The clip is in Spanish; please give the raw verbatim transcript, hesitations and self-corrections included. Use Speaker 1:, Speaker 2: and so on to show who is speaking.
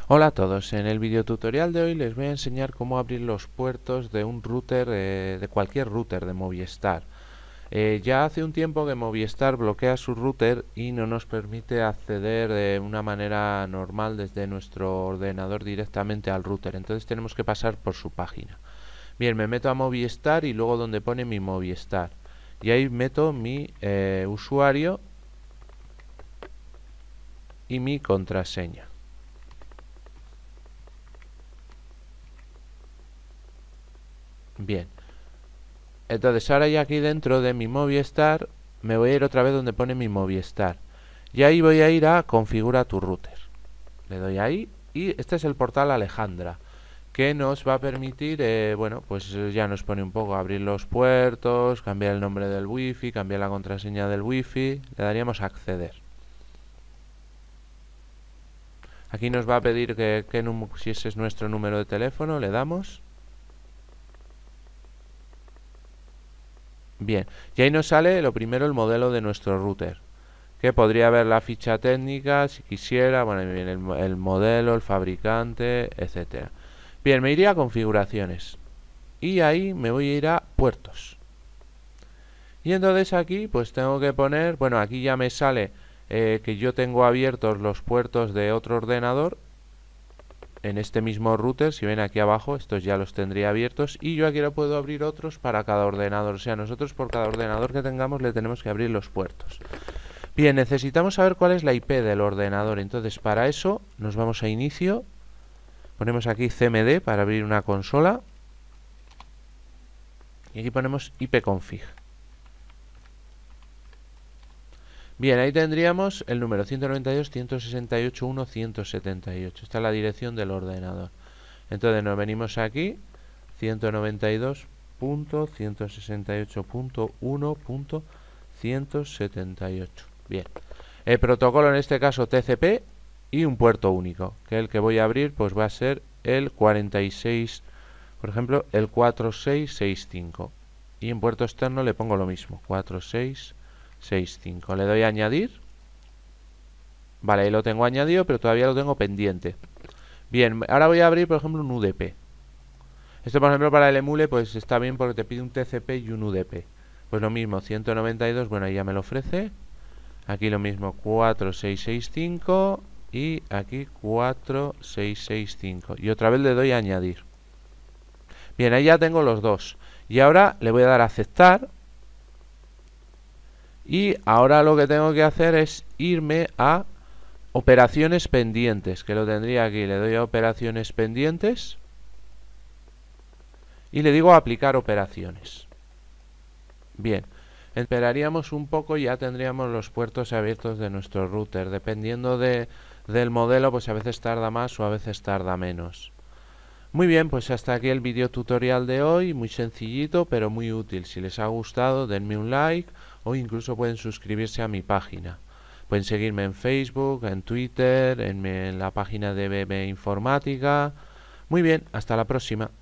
Speaker 1: Hola a todos, en el video tutorial de hoy les voy a enseñar cómo abrir los puertos de un router, eh, de cualquier router de Movistar. Eh, ya hace un tiempo que Movistar bloquea su router y no nos permite acceder de una manera normal desde nuestro ordenador directamente al router, entonces tenemos que pasar por su página. Bien, me meto a Movistar y luego donde pone mi Movistar y ahí meto mi eh, usuario y mi contraseña. Bien, entonces ahora ya aquí dentro de mi Movistar me voy a ir otra vez donde pone mi Movistar y ahí voy a ir a configura tu router. Le doy ahí y este es el portal Alejandra que nos va a permitir, eh, bueno, pues ya nos pone un poco abrir los puertos, cambiar el nombre del wifi, cambiar la contraseña del wifi, le daríamos a acceder. Aquí nos va a pedir que, que si ese es nuestro número de teléfono, le damos. Bien, y ahí nos sale lo primero el modelo de nuestro router, que podría ver la ficha técnica si quisiera, bueno, bien, el, el modelo, el fabricante, etcétera. Bien, me iría a configuraciones y ahí me voy a ir a puertos. Y entonces aquí pues tengo que poner, bueno, aquí ya me sale eh, que yo tengo abiertos los puertos de otro ordenador en este mismo router. Si ven aquí abajo, estos ya los tendría abiertos y yo aquí lo puedo abrir otros para cada ordenador, o sea, nosotros por cada ordenador que tengamos le tenemos que abrir los puertos. Bien, necesitamos saber cuál es la I P del ordenador, entonces para eso nos vamos a inicio, ponemos aquí C M D para abrir una consola y aquí ponemos ipconfig. Bien, ahí tendríamos el número ciento noventa y dos, ciento sesenta y ocho punto uno, ciento setenta y ocho. Esta es la dirección del ordenador. Entonces nos venimos aquí, ciento noventa y dos punto ciento sesenta y ocho punto uno punto ciento setenta y ocho. Bien, el protocolo en este caso T C P y un puerto único, que el que voy a abrir pues va a ser el cuarenta y seis, por ejemplo, el cuatro seis seis cinco. Y en puerto externo le pongo lo mismo, cuatro seis seis cinco. Le doy a añadir. Vale, ahí lo tengo añadido, pero todavía lo tengo pendiente. Bien, ahora voy a abrir, por ejemplo, un U D P. Esto, por ejemplo, para el emule, pues está bien porque te pide un T C P y un U D P. Pues lo mismo, ciento noventa y dos, bueno, ahí ya me lo ofrece. Aquí lo mismo, cuatro seis seis cinco y aquí cuatro seis seis cinco. Y otra vez le doy a añadir. Bien, ahí ya tengo los dos. Y ahora le voy a dar a aceptar. Y ahora lo que tengo que hacer es irme a operaciones pendientes, que lo tendría aquí. Le doy a operaciones pendientes y le digo a aplicar operaciones. Bien, esperaríamos un poco y ya tendríamos los puertos abiertos de nuestro router. Dependiendo de, del modelo, pues a veces tarda más o a veces tarda menos. Muy bien, pues hasta aquí el video tutorial de hoy, muy sencillito pero muy útil. Si les ha gustado, denme un like o incluso pueden suscribirse a mi página. Pueden seguirme en Facebook, en Twitter, en, en la página de B B Informática. Muy bien, hasta la próxima.